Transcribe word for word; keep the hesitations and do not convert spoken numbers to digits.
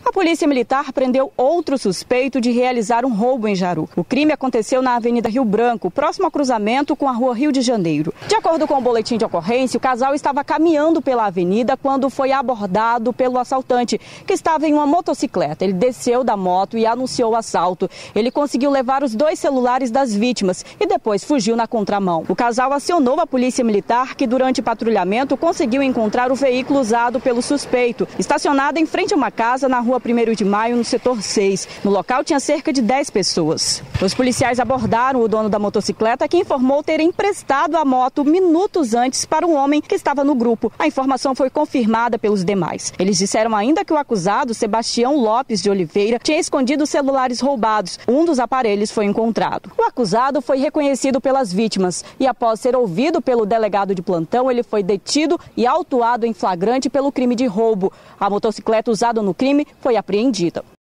A Polícia Militar prendeu outro suspeito de realizar um roubo em Jaru. O crime aconteceu na Avenida Rio Branco, próximo ao cruzamento com a Rua Rio de Janeiro. De acordo com o boletim de ocorrência, o casal estava caminhando pela avenida quando foi abordado pelo assaltante, que estava em uma motocicleta. Ele desceu da moto e anunciou o assalto. Ele conseguiu levar os dois celulares das vítimas e depois fugiu na contramão. O casal acionou a Polícia Militar, que durante patrulhamento conseguiu encontrar o veículo usado pelo suspeito, estacionado em frente a uma casa na Rua primeiro de maio, no setor seis. No local tinha cerca de dez pessoas. Os policiais abordaram o dono da motocicleta, que informou ter emprestado a moto minutos antes para um homem que estava no grupo. A informação foi confirmada pelos demais. Eles disseram ainda que o acusado, Sebastião Lopes de Oliveira, tinha escondido os celulares roubados. Um dos aparelhos foi encontrado. O acusado foi reconhecido pelas vítimas e, após ser ouvido pelo delegado de plantão, ele foi detido e autuado em flagrante pelo crime de roubo. A motocicleta usada no crime foi apreendida.